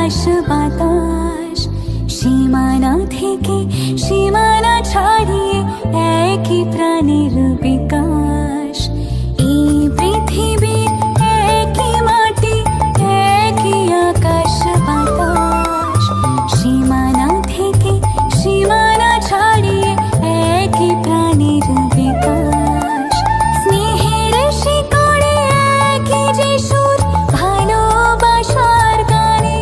আকাশ বাতাস সীমানা থেকে সীমানা ছাড়িয়ে একই প্রাণের বিকাশ। এই পৃথিবীর একই মাটি একই আকাশ বাতাস সীমানা থেকে সীমানা ছাড়িয়ে একই প্রাণের বিকাশ। স্নেহের শিকড়ে একই যে সুর ভালোবাসার গানে,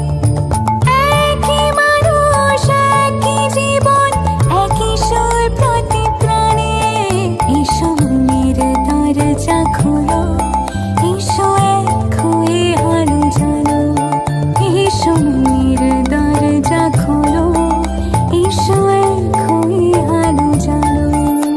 একই মানুষ একই জীবন একই সুর প্রতি প্রাণে। এসো মনের দরজা খোলো, এসো এক হয়ে আলো জ্বালো। এসো মনের দরজা খোলো, এসো এক হয়ে আলো জ্বালো।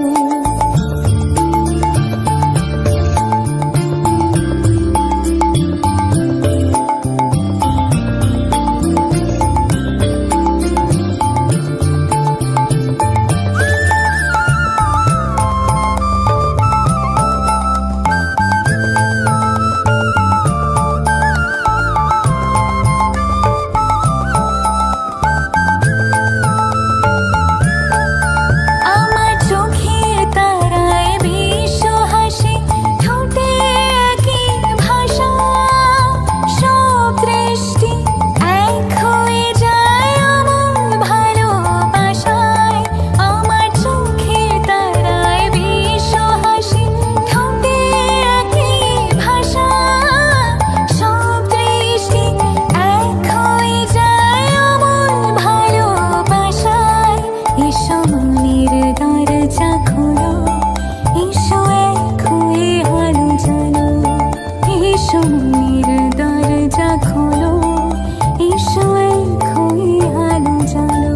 আমার চোখের তারায় বিশ্ব হাসি, ঠোঁটে একই ভাষা। সব দৃষ্টি এক হয়ে যায় আমার ভালোবাসায়। আমার চোখের তারায় বিশ্ব হাসি, ঠোঁটে একই ভাষা। সব দৃষ্টি এক হয়ে যায় আমার ভালোবাসায়। এসো মনের দরজা খোলো, এসো এক হয়ে আলো জ্বালো। এসো মনের দরজা খোলো, এসো এক হয়ে আলো জ্বালো।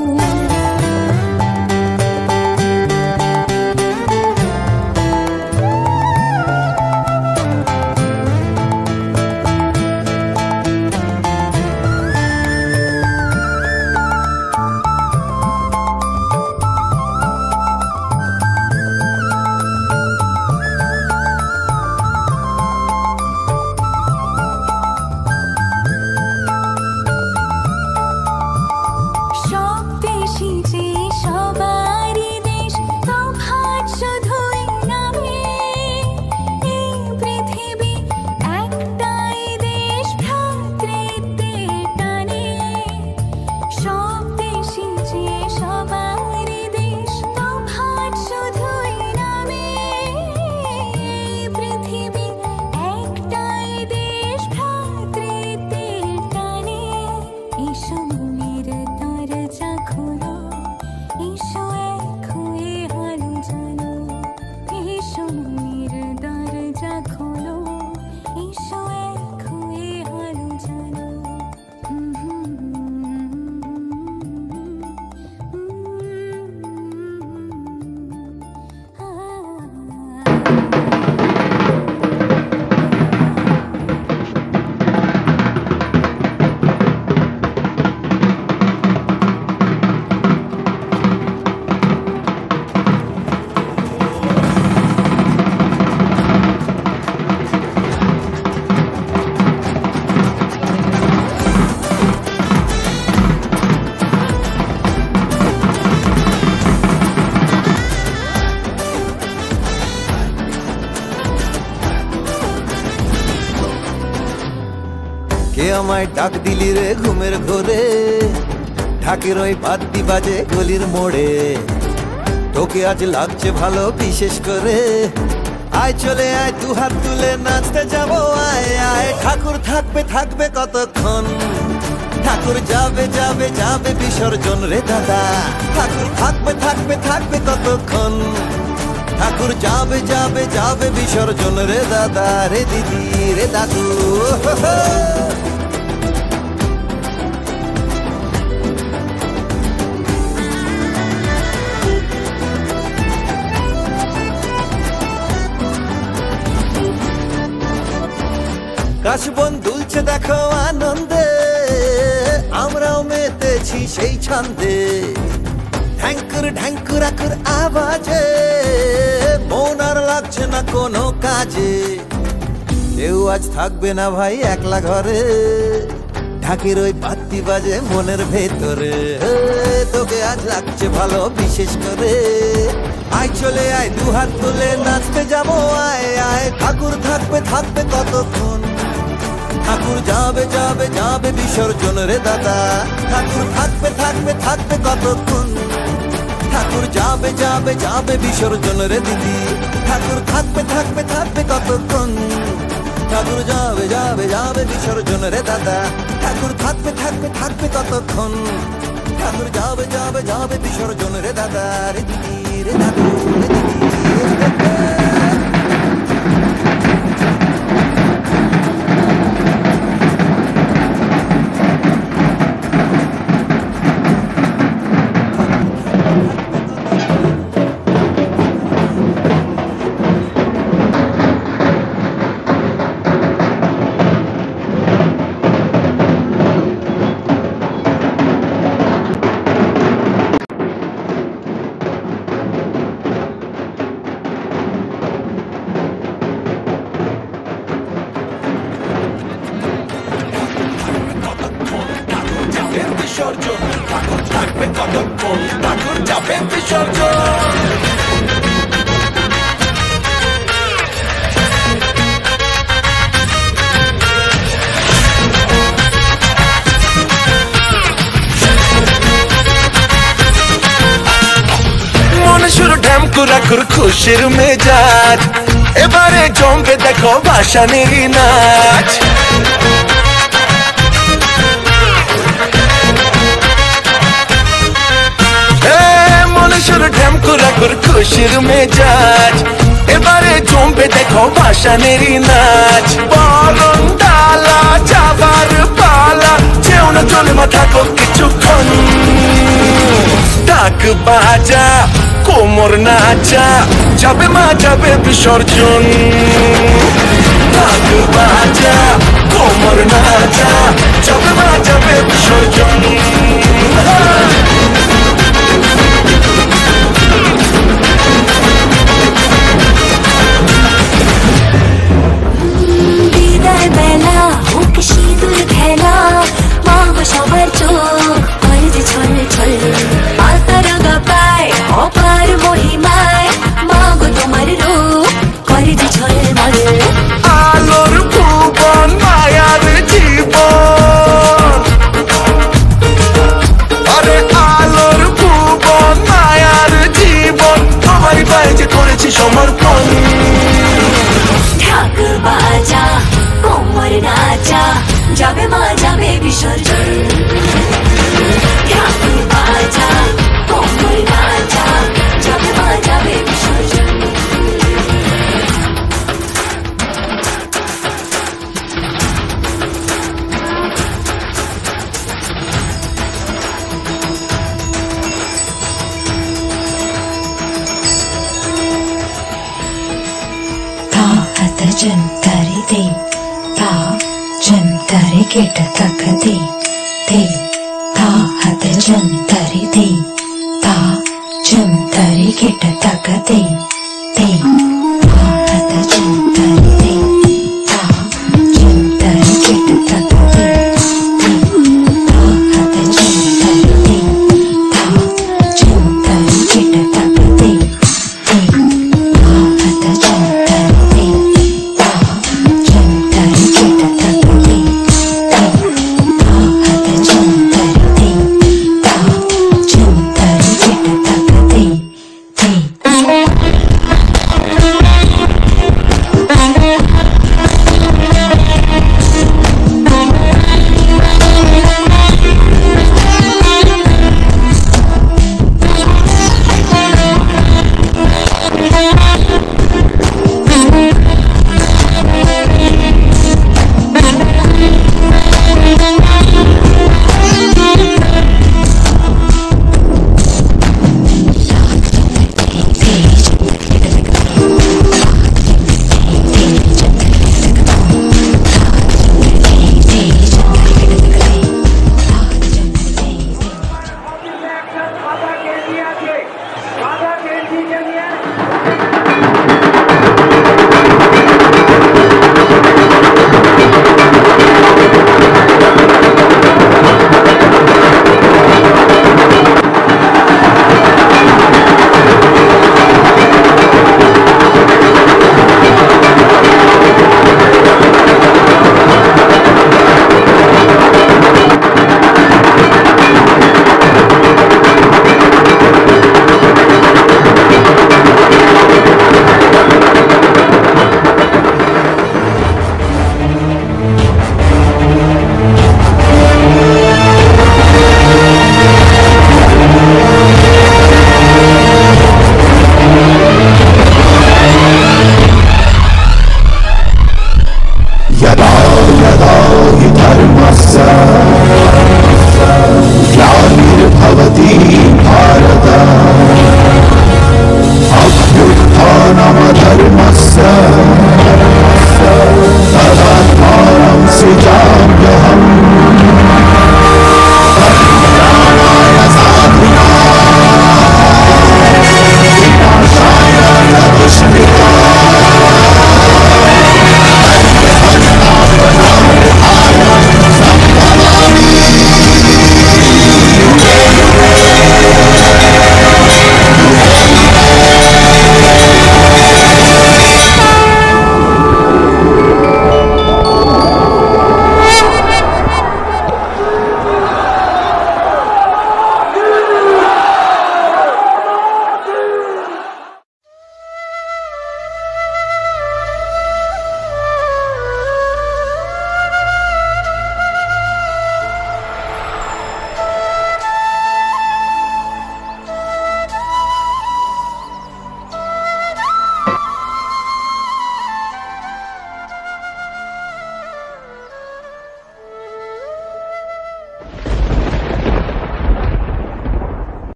সব দেশই যে সবারই দেশ, তফাৎ শুধুই নামে। এই পৃথিবী একটাই দেশ, ভ্রাতৃত্বের টানে। সব দেশই যে সবারই দেশ, তফাৎ শুধুই নামে। এই পৃথিবী একটাই দেশ, ভ্রাতৃত্বের টানে। এসো মনের দরজা খোলো, এসো এক হয়ে আলো জ্বালো। এসো মনের দরজা খোলো, এসো এক হয়ে আলো জ্বালো। কে আমায় ডাক দিলি রে ঘুমের ঘোরে, ঢাকের ওই বাদ্যি বাজে গলির মোড়ে। তোকে আজ লাগছে ভালো বিশেষ করে, আয় চলে আয় দু হাত তুলে নাচতে যাবো আয় আয়। ঠাকুর থাকবে থাকবে কতক্ষণ, ঠাকুর যাবে যাবে যাবে বিসর্জন রে দাদা। ঠাকুর থাকবে থাকবে থাকবে কতক্ষণ, ঠাকুর যাবে যাবে যাবে বিসর্জন রে দাদা রে দিদি রে দাদু। কাশবন দুলছে দেখো আনন্দে, আমরাও মেতেছি সেই ছন্দে। ঢ্যাঙ্কুর ঢ্যাঙ্কুর আকুর আওয়াজে মন আর লাগছে না কোনো কাজে। কেউ আজ থাকবে না ভাই একলা ঘরে, ঢাকের ওই বাতি বাজে মনের ভেতরে, তোকে আজ লাগছে ভালো বিশেষ করে। আয় চলে আয় দুহাত তুলে নাচতে যাবো, আয় আয় ঠাকুর থাকবে থাকবে কতক্ষণ, ঠাকুর যাবে যাবে যাবে বিসর্জন রে দাদা, ঠাকুর থাকবে থাকবে থাকবে কতক্ষণ, ঠাকুর যাবে যাবে যাবে বিসর্জন রে দিদি, ঠাকুর থাকবে থাকবে থাকবে কতক্ষণ, ঠাকুর যাবে যাবে যাবে বিসর্জন রে দাদা, ঠাকুর থাকবে থাকবে থাকবে কতক্ষণ, ঠাকুর যাবে যাবে যাবে বিসর্জন রে দাদা, রে দিদি রে দাদু রে দিদি রে দাদা। খুশির মেজাজ এবারে জমবে দেখো ভাসানের নাচ, মনুষ্যর ঢেমকুরাকুর খুশির মেজাজ এবারে জমবে দেখো ভাসানের নাচ। বরং ডালা যাবার পালা, যেও না চলে মাথা কিছুক্ষণ, ডাক বাজা কোমর নাচা যাবে মা যাবে বিসর্জন, ডাক বাজা কোমর নাচা যাবে মা যাবে বিসর্জন। বিদায় বেলা হোক সিঁদুর খেলা, মা গো সবার চোখ করে যে ছল ছল, পাতা রাঙা পায় অপার মহিমায়, মা গো তোমার রূপ করে যে ঝলমল। আলোর ভুবন মায়ার জীবন, আরে আলোর ভুবন মায়ার জীবন, তোমারই পায়ে যে করেছি সমর্পণ। ঢাক বাজা কোমর নাচা যাবে মা যাবে বিসর্জন, ঢাক বাজা কোমর নাচা যাবে মা যাবে বিসর্জন। जंतरि दे ता जंतरि केट तक दे ता हत जंतरि दे ता जंतरि केट तक दे।